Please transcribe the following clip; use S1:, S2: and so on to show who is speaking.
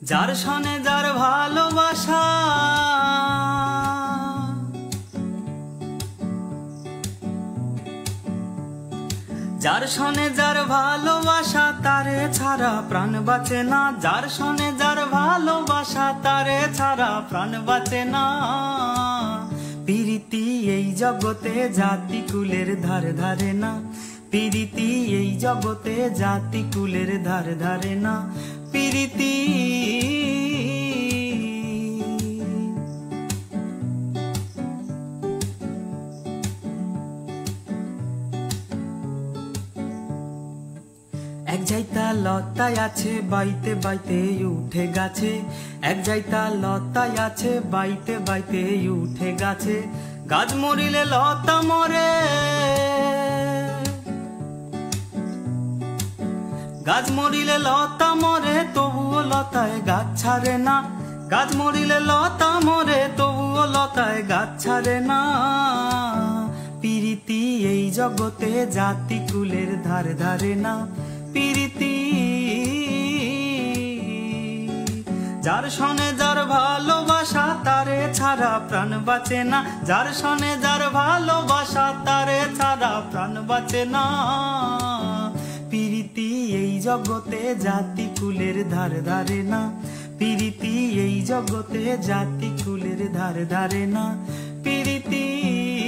S1: যার সনে যার ভালোবাসা, যার সনে যার ভালোবাসা তারে ছাড়া প্রাণ বাঁচে না। যার সনে যার ভালোবাসা তারে ছাড়া প্রাণ বাঁচে না। প্রীতি এই জগতে জাতি কুলের ধারে ধারে না। প্রীতি এই জগতে জাতি কুলের ধারে ধারে না। প্রীতি এক যাইতা লতায় আছে বাইতে বাইতে উঠে গাছে। এক যাইতা লতায় আছে বাইতে বাইতে উঠে গাছে। গাছ মরিলে লতা মরে, গাছ মরিলে লতা মরে, তবুও লতায় গাছ ছাড়ে না। গাছ মরিলে লতা মরে, তবুও লতায় গাছ ছাড়ে না। প্রীতি এই জগতে জাতি কুলের ধারে ধারে না। প্রীতি যার সনে যার ভালোবাসা তারে ছাড়া প্রাণ বাঁচে না। যার সনে যার ভালোবাসা তারে ছাড়া প্রাণ বাঁচে না। প্রীতি এই জগতে জাতি কুলের ধারে ধারে না। প্রীতি এই জগতে জাতি কুলের ধারে ধারে না। প্রীতি।